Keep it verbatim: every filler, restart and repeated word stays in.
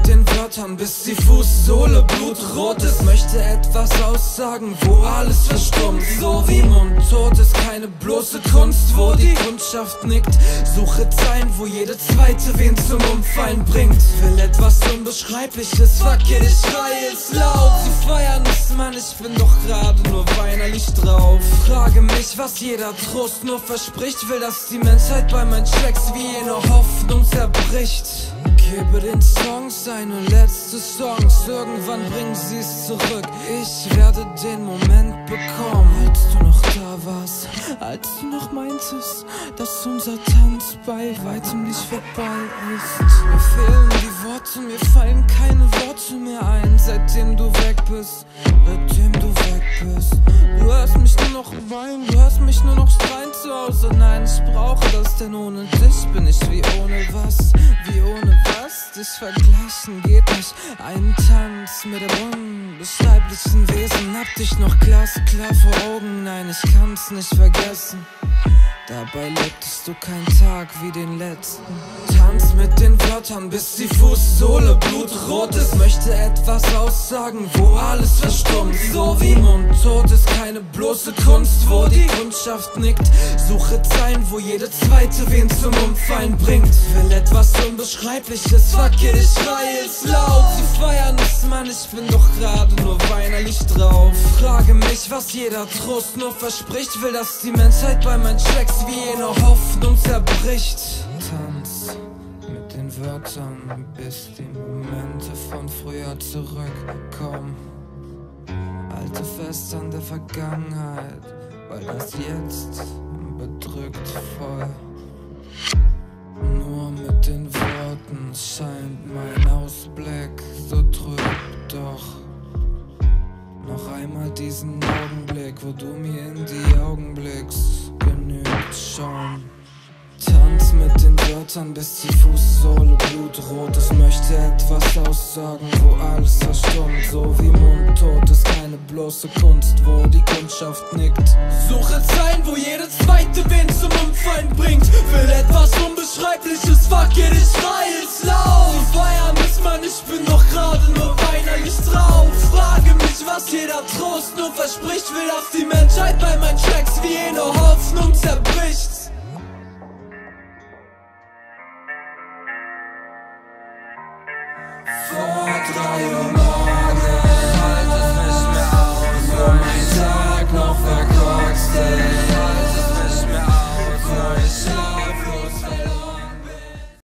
mit den Wörtern, bis die Fußsohle blutrot ist. Möchte etwas aussagen, wo alles verstummt. So wie mundtot ist keine bloße Kunst, wo die Kundschaft nickt. Suche Zeilen, wo jede zweite wen zum Umfallen bringt. Will etwas Unbeschreibliches, fuck it, ich schreie es laut. Sie feiern es, Mann, ich bin doch gerade nur weinerlich drauf. Frage mich, was jeder Trost nur verspricht. Will, dass die Menschheit bei meinen Tracks wie jene Hoffnung zerbricht. Gebe den Songs eine letzte Chance, irgendwann bringen sie es zurück. Ich werde den Moment bekommen, als du noch da warst, als du noch meintest, dass unser Tanz bei weitem nicht vorbei ist. Mir fehlen die Worte, mir fallen keine Worte mehr ein, seitdem du weg bist, seitdem du weg bist. Du hörst mich nur noch weinen, du hörst mich nur noch schreien zu Hause. Nein, ich brauche das, denn ohne dich bin ich wie ohne was, wie ohne was. Dich vergleichen geht nicht, ein Tanz mit dem unbeschreiblichen Wesen. Hab dich noch glasklar vor Augen, nein, ich kann's nicht vergessen. Dabei lebtest du keinen Tag wie den letzten. Tanz mit den Wörtern, bis die Fußsohle blutrot ist. Möchte etwas aussagen, wo alles verstummt. So wie mundtot ist keine bloße Kunst, wo die Kundschaft nickt. Suche Zeilen, wo jede zweite wen zum Umfallen bringt. Will etwas Unbeschreibliches, fuck it, ich schreie es laut. Sie feiern es, Mann, ich bin doch gerade nur weinerlich drauf. Frage mich, was jeder Trost nur verspricht. Will, dass die Menschheit bei meinen Tracks wie jene Hoffnung zerbricht. Tanz mit den Wörtern, bis die Momente von früher zurückkommen. Alte Festern der Vergangenheit, weil das Jetzt bedrückt voll. Nur mit den Worten scheint mein Ausblick so trüb, doch noch einmal diesen Augenblick, wo du mir in die Augen blickst, genügt schon. Tanz mit den Wörtern, bis die Fußsohle blutrot ist. Möchte etwas aussagen, wo alles verstummt. So wie mundtot ist keine bloße Kunst, wo die Kundschaft nickt. Suche Zeilen, wo jede zweite wen zum Umfallen bringt. Will etwas Unbeschreibliches, fuck it, ich schreie es laut. Sie feiern es, Mann, ich bin doch gerade nur weinerlich drauf. Frage mich, was jeder Trost nur verspricht. Will, dass die Menschheit bei meinen Tracks wie jene Hoffnung zerbricht. For